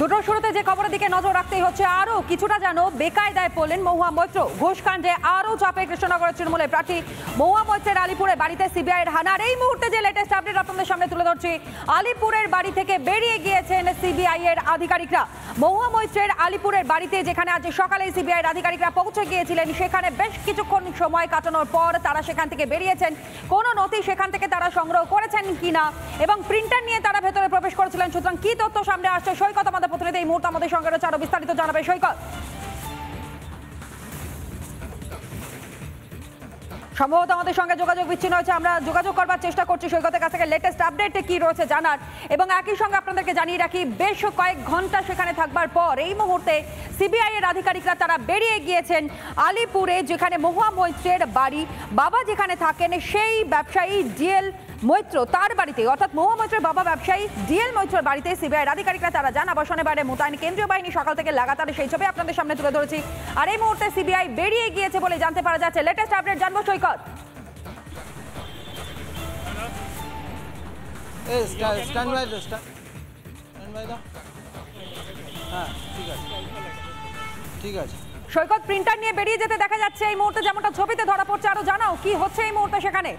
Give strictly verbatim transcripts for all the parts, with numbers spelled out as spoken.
দুটো শুরুতে যে খবরের দিকে নজর রাখতেই হচ্ছে, আরো কিছুটা যেন বেকায়দায় পড়লেন মহুয়া মৈত্র। ঘুষকাণ্ডে আরো চাপে কৃষ্ণনগরের তৃণমূলের প্রার্থী মহুয়া মৈত্রের আলিপুরে বাড়িতে সিবিআইয়ের হানার এই মুহূর্তে যে লেটেস্ট আপডেট আপনাদের সামনে তুলে ধরছি। আলিপুরের বাড়ি থেকে বেরিয়ে গিয়েছেন সিবিআইয়ের আধিকারিকরা। মহুয়া মৈত্রের আলিপুরের বাড়িতে যেখানে আজ সকালে সিবিআইয়ের আধিকারিকরা পৌঁছে গিয়েছিলেন, সেখানে বেশ কিছুক্ষণ সময় কাটানোর পর তারা সেখান থেকে বেরিয়েছেন। কোনো নথি সেখান থেকে তারা সংগ্রহ করেছেন কিনা এবং প্রিন্টার নিয়ে তারা ভেতরে প্রবেশ করেছিলেন। সুতরাং কি তথ্য সামনে আসছে, সৈকত আমাদের প্রতিনিধি এই মুহূর্তে আমাদের সঙ্গে রয়েছে, আরো বিস্তারিত জানাবে সৈকত। সম্ভবত আমাদের সঙ্গে যোগাযোগ বিচ্ছিন্ন হয়েছে, আমরা যোগাযোগ করবার চেষ্টা করছি সৈকতের কাছ থেকে লেটেস্ট আপডেট কি রয়েছে জানার। এবং একই সঙ্গে আপনাদেরকে জানিয়ে রাখি, বেশ কয়েক ঘন্টা সেখানে থাকবার পর এই মুহূর্তে সিবিআই এর আধিকারিকরা তারা বেরিয়ে গিয়েছেন আলিপুরে, যেখানে মহুয়া মৈত্রের বাড়ি। বাবা যেখানে থাকেন সেই ব্যবসায়ী ডিএল মৈত্র, তার বাড়িতে অর্থাৎ মহুয়া মৈত্রের বাবা ব্যবসায়ী ডিএল মৈত্রের বাড়িতে সিবিআইয়ের আধিকারিকরা তারা যান। আবাসনের বাইরে মোতায়েন কেন্দ্রীয় বাহিনী সকাল থেকে লাগাতার সেই ছবি আপনাদের সামনে তুলে ধরেছি। আর এই মুহূর্তে সিবিআই বেরিয়ে গিয়েছে বলে জানতে পারা যাচ্ছে। লেটেস্ট আপডেট জানবো সৈকত। সৈকত, প্রিন্টার নিয়ে বেরিয়ে যেতে দেখা যাচ্ছে এই মুহূর্তে, যেমনটা ছবিতে ধরা পড়ছে। আরো জানাও কি হচ্ছে এই মুহূর্তে সেখানে।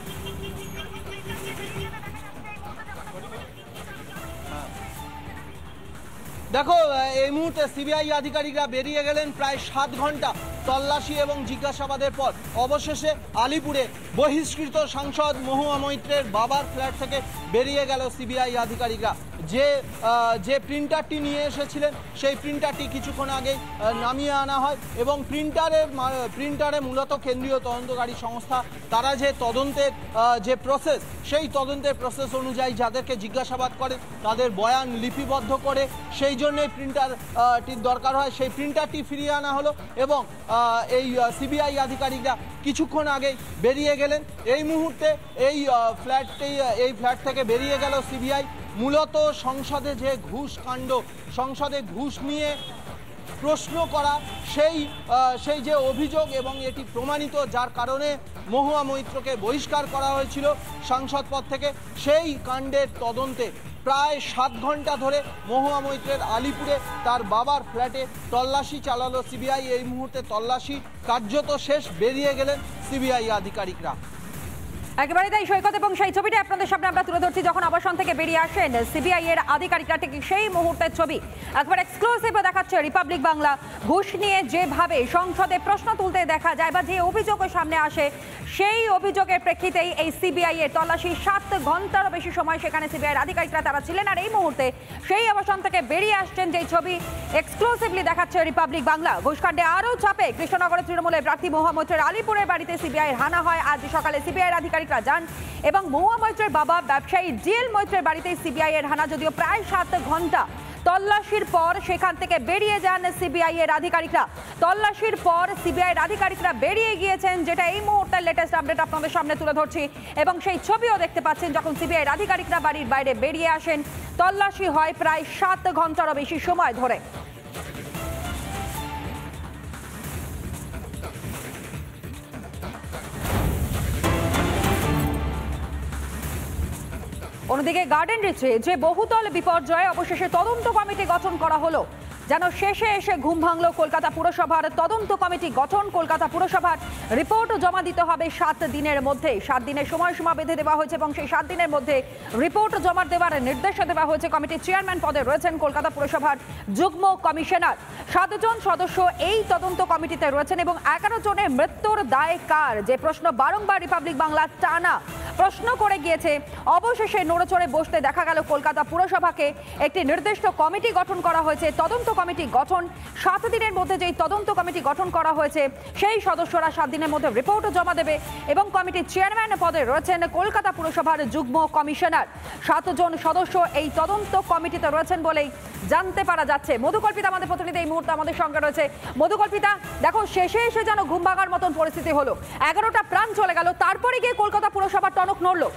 দেখো, এই মুহূর্তে সিবিআই আধিকারিকরা বেরিয়ে গেলেন প্রায় সাত ঘন্টা তল্লাশি এবং জিজ্ঞাসাবাদের পর। অবশেষে আলিপুরে বহিষ্কৃত সাংসদ মহুয়া মৈত্রের বাবার ফ্ল্যাট থেকে বেরিয়ে গেল সিবিআই আধিকারিকরা। যে যে প্রিন্টারটি নিয়ে এসেছিলেন সেই প্রিন্টারটি কিছুক্ষণ আগে নামিয়ে আনা হয় এবং প্রিন্টারে প্রিন্টারে মূলত কেন্দ্রীয় তদন্তকারী সংস্থা তারা যে তদন্তের যে প্রসেস, সেই তদন্তের প্রসেস অনুযায়ী যাদেরকে জিজ্ঞাসাবাদ করে তাদের বয়ান লিপিবদ্ধ করে সেই জন্যই প্রিন্টারটির দরকার হয়। সেই প্রিন্টারটি ফিরিয়ে আনা হলো এবং এই সিবিআই আধিকারিকরা কিছুক্ষণ আগে বেরিয়ে গেলেন। এই মুহূর্তে এই ফ্ল্যাটটি এই ফ্ল্যাট থেকে বেরিয়ে গেল সিবিআই। মূলত সংসদে যে ঘুষ কাণ্ড, সংসদে ঘুষ নিয়ে প্রশ্ন করা, সেই সেই যে অভিযোগ এবং এটি প্রমাণিত, যার কারণে মহুয়া মৈত্রকে বহিষ্কার করা হয়েছিল সাংসদ পদ থেকে, সেই কাণ্ডের তদন্তে প্রায় সাত ঘন্টা ধরে মহুয়া মৈত্রের আলিপুরে তার বাবার ফ্ল্যাটে তল্লাশি চালালো সিবিআই। এই মুহূর্তে তল্লাশি কার্যত শেষ, বেরিয়ে গেলেন সিবিআই আধিকারিকরা। একেবারে তাই সৈকত, এবং সেই ছবিটা আপনাদের সামনে আমরা তুলে ধরছি যখন আবাসন থেকে বেরিয়ে আসেন সিবিআই এর আধিকারিকরা, ঠিক সেই মুহূর্তের ছবি একবার এক্সক্লুসিভ দেখাচ্ছে রিপাবলিক বাংলা। ঘুষ নিয়ে যেভাবে সংসদে প্রশ্ন তুলতে দেখা যায় বা যে অভিযোগ সামনে আসে, সেই অভিযোগের প্রেক্ষিতেই এই সিবিআই এর তল্লাশি। সাত ঘন্টারও বেশি সময় সেখানে সিবিআই এর আধিকারিকরা তারা ছিলেন। আর এই মুহূর্তে সেই আবাসন থেকে বেরিয়ে আসছেন যেই ছবি এক্সক্লুসিভলি দেখাচ্ছে রিপাবলিক বাংলা। ঘুষকাণ্ডে আরও চাপে কৃষ্ণনগরের তৃণমূলের প্রার্থী মহুয়া মৈত্রের আলিপুরের বাড়িতে সিবিআই এর হানা হয়। আজ সকালে সিবিআই এর আধিকারিক যান এবং মহুয়া মৈত্রের বাবা ব্যবসায়ী ডিএল মৈত্রের বাড়িতে সিবিআই এর হানা। যদিও প্রায় সাত ঘন্টা তল্লাশির পর সেখান থেকে বেরিয়ে যান সিবিআই এর আধিকারিকরা। তল্লাশির পর সিবিআই এর আধিকারিকরা বেরিয়ে গিয়েছেন, যেটা এই মুহূর্তের লেটেস্ট আপডেট আপনাদের সামনে তুলে ধরছি। এবং সেই ছবিও দেখতে পাচ্ছেন যখন সিবিআই এর আধিকারিকরা বাড়ির বাইরে বেরিয়ে আসেন। তল্লাশি হয় প্রায় সাত ঘন্টারও বেশি সময় ধরে। অন্যদিকে গার্ডেন রিচে যে বহুতল বিপর্যয়ে অবশেষে তদন্ত কমিটি গঠন করা হলো। যেন শেষে এসে ঘুম ভাঙল কলকাতা পুরসভার। তদন্ত কমিটি গঠন, কলকাতা পুরসভার রিপোর্ট জমা দিতে হবে সাত দিনের মধ্যে। সাত দিনের সময়সীমা বেঁধে দেওয়া হয়েছে এবং সেই সাত দিনের মধ্যে রিপোর্ট জমা দেওয়ার নির্দেশ দেওয়া হয়েছে। কমিটির চেয়ারম্যান পদে রয়েছেন কলকাতা পুরসভার যুগ্ম কমিশনার। সাতজন সদস্য এই তদন্ত কমিটিতে রয়েছেন এবং এগারো জনের মৃত্যুর দায় কার, যে প্রশ্ন বারংবার রিপাবলিক বাংলা টানা প্রশ্ন করে গিয়েছে, অবশেষে নড়েচড়ে বসতে দেখা গেল কলকাতা পুরসভাকে। একটি নির্দিষ্ট কমিটি গঠন করা হয়েছে। তদন্ত কমিটি গঠন, সাত দিনের মধ্যে যেই তদন্ত কমিটি গঠন করা হয়েছে সেই সদস্যরা সাত দিনের মধ্যে রিপোর্ট জমা দেবে এবং কমিটির চেয়ারম্যান পদে রয়েছেন কলকাতা পুরসভার যুগ্ম কমিশনার। সাতজন সদস্য এই তদন্ত কমিটিতে রয়েছেন বলেই জানতে পারা যাচ্ছে। মধুকল্পিতা আমাদের প্রতিনিধি এই মুহূর্তে আমাদের সঙ্গে রয়েছে। মধুকল্পিতা, দেখো শেষে এসে যেন ঘুম ভাঙার মতন পরিস্থিতি হলো। এগারোটা প্রাণ চলে গেল, তারপরে গিয়ে কলকাতা পুরসভার টনক নড়ল।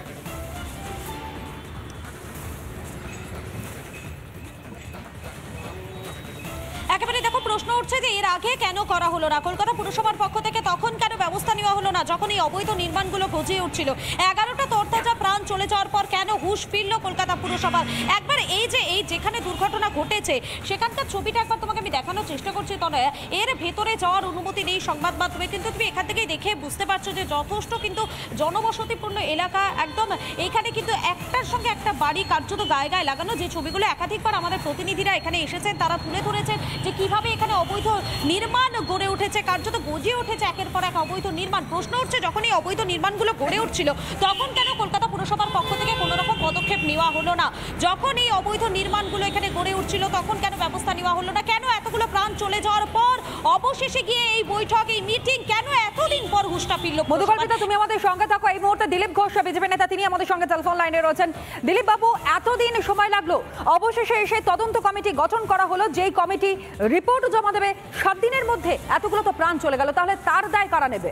একেবারে দেখো, প্রশ্ন উঠছে যে এর আগে কেন করা হলো না, কলকাতা পুরসভার পক্ষ থেকে তখন কেন ব্যবস্থা নেওয়া হলো না যখন এই অবৈধ নির্মাণগুলো গজিয়ে উঠছিল। এগারোটা তরতাজা প্রাণ প্রাণ চলে যাওয়ার পর কেন হুঁশ ফিরল কলকাতা পুরসভার? একবার এই যে এই যেখানে দুর্ঘটনা ঘটেছে সেখানকার ছবিটা একবার তোমাকে আমি দেখানোর চেষ্টা করছি। তনয়া, এর ভেতরে যাওয়ার অনুমতি নেই সংবাদ মাধ্যমে, কিন্তু তুমি এখান থেকেই দেখে বুঝতে পারছো যে যথেষ্ট কিন্তু জনবসতিপূর্ণ এলাকা। একদম এইখানে কিন্তু একটার সঙ্গে একটা বাড়ি কার্যত গায়ে গায়ে লাগানো। যে ছবিগুলো একাধিকবার আমাদের প্রতিনিধিরা এখানে এসেছেন তারা তুলে ধরেছেন যে কিভাবে এখানে অবৈধ নির্মাণ গড়ে উঠেছে, কার্যত গজিয়ে উঠেছে একের পর এক অবৈধ নির্মাণ। প্রশ্ন উঠছে যখন এই অবৈধ নির্মাণগুলো গড়ে উঠছিল তখন কেন কলকাতা পুরসভার পক্ষ থেকে কোনো রকম পদক্ষেপ নেওয়া হলো না? যখন এই অবৈধ নির্মাণগুলো এখানে গড়ে উঠছিল তখন কেন ব্যবস্থা নেওয়া হলো না? কেন এতগুলো প্রাণ চলে যাওয়ার পর অবশেষে গিয়ে এই বৈঠক, এই মিটিং, কেন এতদিন পর হুঁশটা ফিরল? মধুকল্পিতা, তুমি আমাদের সঙ্গে থাকো। এই মুহূর্তে দিলীপ ঘোষ, বিজেপি নেতা, তিনি আমাদের সঙ্গে টেলিফোন লাইনে রয়েছেন। দিলীপ বাবু, এতদিন সময় লাগলো, অবশেষে এসে তদন্ত কমিটি গঠন করা হলো, যেই কমিটি রিপোর্ট জমা দেবে সাত দিনের মধ্যে। এতগুলো তো প্রাণ চলে গেল, তাহলে তার দায় কারা নেবে?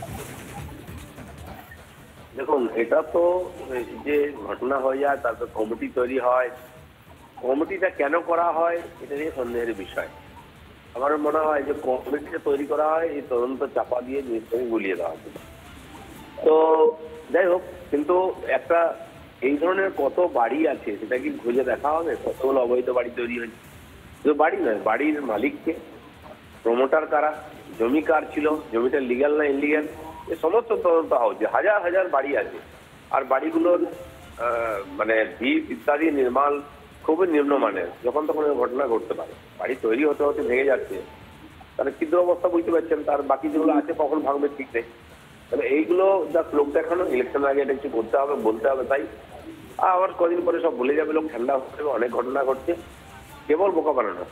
দেখুন, এটা তো যে ঘটনা হয়ে যায় তারপর কমিটি তৈরি হয়, কমিটিটা কেন করা হয় এটা নিয়ে সন্দেহের বিষয়। আমার মনে হয় যে কমিটিটা তৈরি করা হয় এই তদন্ত চাপা দিয়ে জিনিসটাকে গুলিয়ে দেওয়া হবে। তো যাই হোক, কিন্তু একটা এই ধরনের কত বাড়ি আছে সেটা কি খুঁজে দেখা হবে? কতগুলো অবৈধ বাড়ি তৈরি হয়েছে? শুধু বাড়ি নয়, বাড়ির মালিককে, প্রমোটার কারা, জমি কার ছিল, জমিটা লিগ্যাল না ইনলিগ্যাল, এ সমস্ত তদন্ত হওয়া উচিত। হাজার হাজার বাড়ি আছে, আর বাড়িগুলোর মানে ভিত ইত্যাদি নির্মাণ খুবই নিম্নমানের। যখন তখন ঘটনা ঘটতে পারে, বাড়ি তৈরি হতে হতে ভেঙে যাচ্ছে, তাহলে তীব্র অবস্থা বুঝতে পারছেন। তার বাকি যেগুলো আছে কখন ভাঙবে ঠিক নেই। তাহলে এইগুলো যা লোক দেখানো, ইলেকশন আগে এটা কিছু করতে হবে, বলতে হবে। তাই আবার কদিন পরে সব ভুলে যাবে, লোক ঠান্ডা হচ্ছে, অনেক ঘটনা ঘটছে, কেবল বোকা বানানো।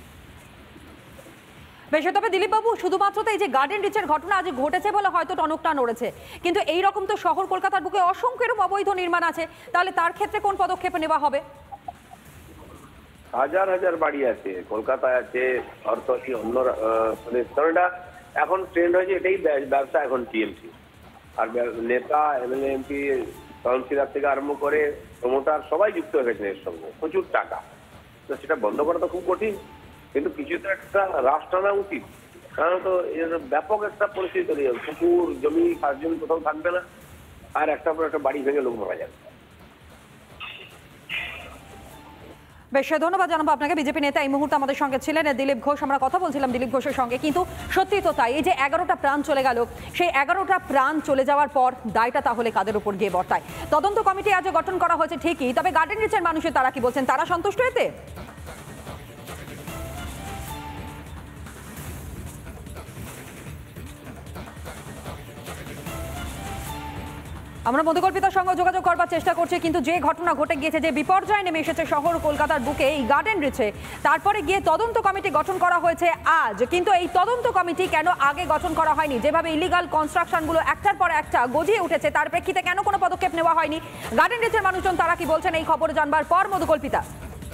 বেশ, তবে দিলীপ বাবু, শুধুমাত্র তো এই যে গার্ডেন রিচের ঘটনা আজ ঘটেছে বলে হয়তো টনকটা নড়েছে, কিন্তু এই রকম তো শহর কলকাতার বুকে অসংখ্য এরকম অবৈধ নির্মাণ আছে, তাহলে তার ক্ষেত্রে কোন পদক্ষেপ নেওয়া হবে? হাজার হাজার বাড়ি আছে, কলকাতায় আছে, অর্থনীতি অন্য কারণ এটা এখন ট্রেন্ড হয়েছে, এটাই ব্যবসা এখন টিএমসি। আর নেতা, এমএলএ, এমপি, কাউন্সিলর থেকে আরম্ভ করে প্রমোটার সবাই যুক্ত হয়েছে এর সঙ্গে, প্রচুর টাকা। তো সেটা বন্ধ করা তো খুব কঠিন, কিন্তু কিছু তো একটা রাশ টানা উচিত। কারণ তো এর ব্যাপক একটা পরিস্থিতি তৈরি হবে, পুকুর, জমি, কাজ জমি কোথাও থাকবে না, আর একটা পর একটা বাড়ি ভেঙে লোক মারা যাবে। বেশ, ধন্যবাদ জানাবো আপনাকে। বিজেপি নেতা এই মুহূর্তে আমাদের সঙ্গে ছিলেন দিলীপ ঘোষ। আমরা কথা বলছিলাম দিলীপ ঘোষের সঙ্গে, কিন্তু সত্যি তো তাই, এই যে এগারোটা প্রাণ চলে গেল, সেই এগারোটা প্রাণ চলে যাওয়ার পর দায়টা তাহলে কাদের উপর গিয়ে বর্তায়? তদন্ত কমিটি আজ গঠন করা হয়েছে ঠিকই, তবে গার্ডেন রিচের মানুষের তারা কি বলছেন? তারা সন্তুষ্ট এতে? আমরা মধুকল্পিতার সঙ্গে যোগাযোগ করবার চেষ্টা করছি, কিন্তু যে ঘটনা ঘটে গিয়েছে, যে বিপর্যয় নেমে এসেছে শহর কলকাতার বুকে এই গার্ডেন রিচে, তারপরে গিয়ে তদন্ত কমিটি গঠন করা হয়েছে আজ, কিন্তু এই তদন্ত কমিটি কেন আগে গঠন করা হয়নি? যেভাবে ইলিগাল কনস্ট্রাকশনগুলো একটার পর একটা গজিয়ে উঠেছে, তার প্রেক্ষিতে কেন কোনো পদক্ষেপ নেওয়া হয়নি? গার্ডেন রিচের মানুষজন তারা কি বলছেন, এই খবর জানবার পর মধুকল্পিতা।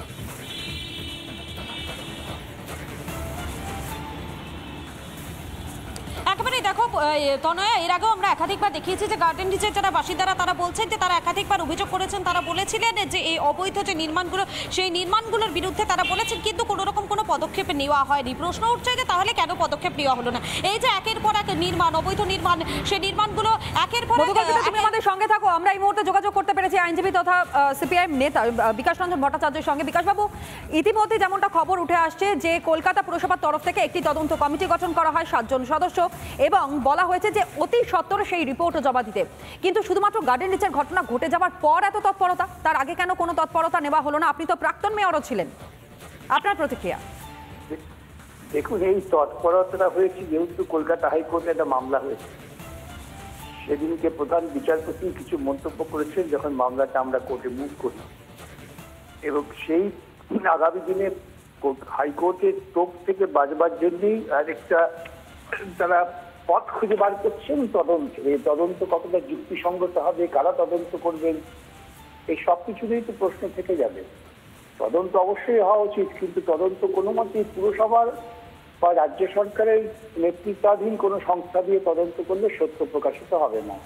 একেবারে দেখো তনয়া, এর আগেও আমরা একাধিকবার দেখিয়েছি যে গার্ডেন রিচের যারা বাসিন্দারা তারা বলছেন যে তারা একাধিকবার অভিযোগ করেছেন। তারা বলেছিলেন যে এই অবৈধ যে নির্মাণগুলো, সেই নির্মাণগুলোর বিরুদ্ধে তারা বলেছেন, কিন্তু কোনো রকম কোনো পদক্ষেপ নেওয়া হয়নি। প্রশ্ন উঠছে যে তাহলে কেন পদক্ষেপ নেওয়া হলো না? এই যে একের পর এক নির্মাণ, অবৈধ নির্মাণ, সেই নির্মাণগুলো একের পর এক। তুমি আমাদের সঙ্গে থাকো, আমরা এই মুহূর্তে যোগাযোগ করতে পেরেছি আইনজীবী তথা সিপিআইএম নেতা বিকাশ রঞ্জন ভট্টাচার্যের সঙ্গে। বিকাশ বাবু, ইতিমধ্যে যেমনটা খবর উঠে আসছে যে কলকাতা পুরসভার তরফ থেকে একটি তদন্ত কমিটি গঠন করা হয় সাতজন সদস্য, এবং বলা হয়েছে যে অতি সত্বর সেই রিপোর্ট জমা দিতে। কিন্তু শুধুমাত্র গার্ডেন রিচের ঘটনা ঘটে যাওয়ার পর এত তৎপরতা, তার আগে কেন কোনো তৎপরতা নেওয়া হলো না? আপনি তো প্রাক্তন মেয়রও ছিলেন, আপনার প্রতিক্রিয়া? দেখুন, এই তৎপরতাটা হয়েছে যেহেতু কলকাতা হাইকোর্টে একটা মামলা হয়েছে, সেদিনকে প্রধান বিচারপতি কিছু মন্তব্য করেছেন যখন মামলাটা আমরা কোর্টে মুভ করি, এবং সেই আগামী দিনে হাইকোর্টের তোপ থেকে বাজবার জন্যই আরেকটা তারা পথ খুঁজে বার করছেন তদন্ত। এই তদন্ত কতটা যুক্তিসঙ্গত হবে, কারা তদন্ত করবেন, এই সব কিছুতেই তো প্রশ্ন থেকে যাবে। তদন্ত অবশ্যই হওয়া উচিত, কিন্তু তদন্ত কোনো মতেই পুরসভার বা রাজ্য সরকারের নেতৃত্বাধীন কোনো সংস্থা দিয়ে তদন্ত করলে সত্য প্রকাশিত হবে না।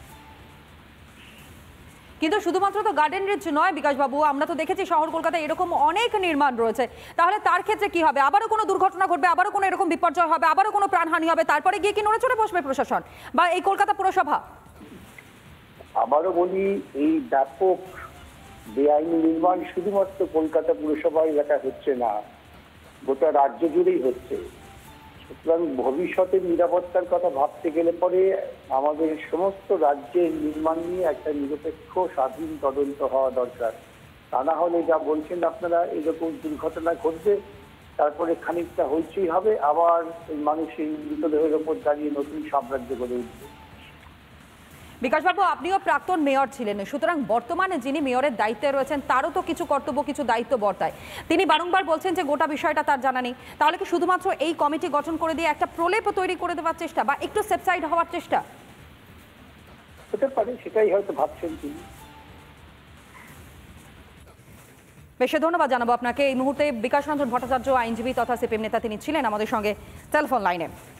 কিন্তু শুধুমাত্র তো গার্ডেন রিচ নয় বিকাশবাবু, আমরা তো দেখেছি শহর কলকাতায় এরকম অনেক নির্মাণ রয়েছে, তাহলে তার ক্ষেত্রে কি হবে? আবারও কোনো দুর্ঘটনা ঘটবে, আবারও কোনো এরকম বিপর্যয় হবে, আবারও কোনো প্রাণহানি হবে, তারপরে গিয়ে কি নড়ে চড়ে বসবে প্রশাসন বা এই কলকাতা পুরসভা? আবারও বলি, এই ব্যাপক বেআইনি নির্মাণ শুধুমাত্র কলকাতা পুরসভা এলাকা হচ্ছে না, গোটা রাজ্য জুড়েই হচ্ছে। সুতরাং ভবিষ্যতের নিরাপত্তার কথা ভাবতে গেলে পরে আমাদের সমস্ত রাজ্যের নির্মাণ নিয়ে একটা নিরপেক্ষ স্বাধীন তদন্ত হওয়া দরকার। তা না হলে যা বলছেন আপনারা, এরকম দুর্ঘটনা ঘটবে, তারপরে খানিকটা হইচই হবে, আবার মানুষ এই মৃতদেহের ওপর দাঁড়িয়ে নতুন সাম্রাজ্য গড়ে উঠবে। বিকাশবাবু, আপনিও প্রাক্তন মেয়র ছিলেন, সুতরাং বর্তমানে যিনি মেয়রের দায়িত্বে রয়েছেন তারও তো কিছু কর্তব্য, কিছু দায়িত্ব বর্তায়। তিনি বারংবার বলছেন যে গোটা বিষয়টা তার জানা নেই। তাহলে কি শুধুমাত্র এই কমিটি গঠন করে দিয়ে একটা প্রলেপ তৈরি করে দেওয়ার চেষ্টা বা একটু সেফসাইড হওয়ার চেষ্টা? হতে পারে, সেটাই হয়তো ভাবছেন তিনি। বেশ, ধন্যবাদ জানাবো আপনাকে। এই মুহূর্তে বিকাশ রঞ্জন ভট্টাচার্য, আইনজীবী তথা সিপিএম নেতা, তিনি ছিলেন আমাদের সঙ্গে টেলিফোন লাইনে।